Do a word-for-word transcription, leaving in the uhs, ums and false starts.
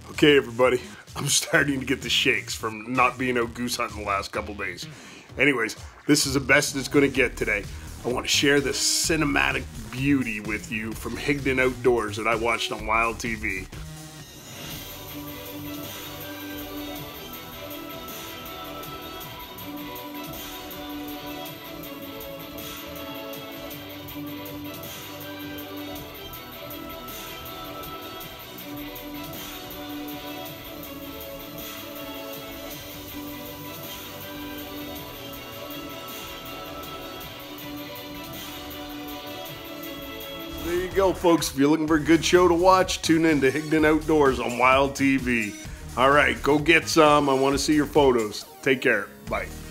Okay, everybody, I'm starting to get the shakes from not being out goose hunting the last couple days. Anyways, this is the best it's going to get today. I want to share this cinematic beauty with you from Higdon Outdoors that I watched on Wild T V. There you go, folks. If you're looking for a good show to watch, tune in to Higdon Outdoors on Wild T V. All right, go get some. I want to see your photos. Take care. Bye.